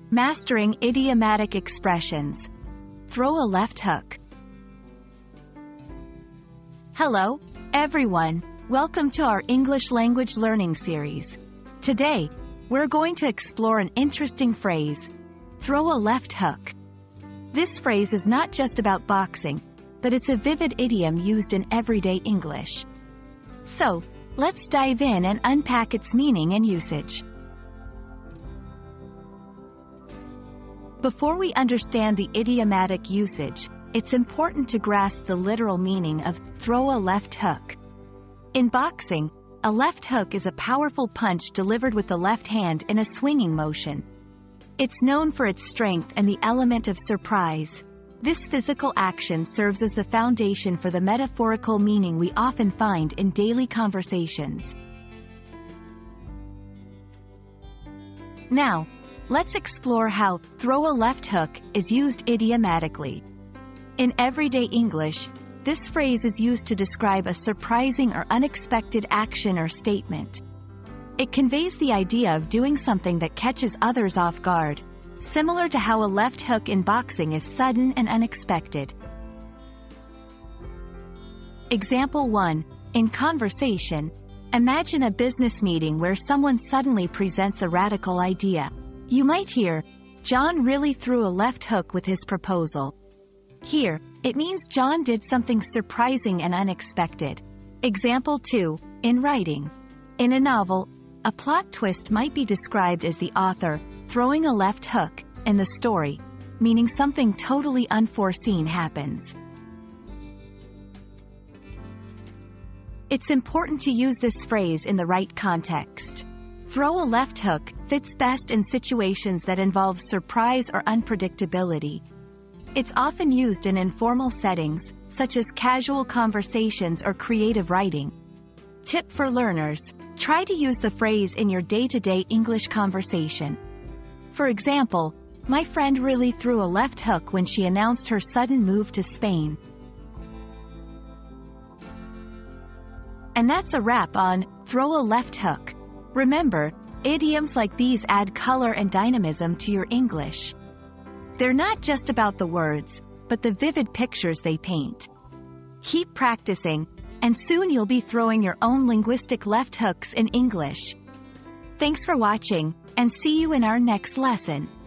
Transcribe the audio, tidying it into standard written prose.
Mastering idiomatic expressions. Throw a left hook. Hello, everyone. Welcome to our English language learning series. Today, we're going to explore an interesting phrase, throw a left hook. This phrase is not just about boxing, but it's a vivid idiom used in everyday English. So, let's dive in and unpack its meaning and usage. Before we understand the idiomatic usage, it's important to grasp the literal meaning of throw a left hook. In boxing, a left hook is a powerful punch delivered with the left hand in a swinging motion. It's known for its strength and the element of surprise. This physical action serves as the foundation for the metaphorical meaning we often find in daily conversations. Now, let's explore how throw a left hook is used idiomatically. In everyday English, this phrase is used to describe a surprising or unexpected action or statement. It conveys the idea of doing something that catches others off guard, similar to how a left hook in boxing is sudden and unexpected. Example 1. In conversation, imagine a business meeting where someone suddenly presents a radical idea. You might hear, "John really threw a left hook with his proposal." Here, it means John did something surprising and unexpected. Example 2. In writing. In a novel, a plot twist might be described as the author throwing a left hook in the story, meaning something totally unforeseen happens. It's important to use this phrase in the right context. Throw a left hook fits best in situations that involve surprise or unpredictability. It's often used in informal settings, such as casual conversations or creative writing. Tip for learners: try to use the phrase in your day-to-day English conversation. For example, my friend really threw a left hook when she announced her sudden move to Spain. And that's a wrap on throw a left hook. Remember, idioms like these add color and dynamism to your English. They're not just about the words, but the vivid pictures they paint. Keep practicing, and soon you'll be throwing your own linguistic left hooks in English. Thanks for watching, and see you in our next lesson.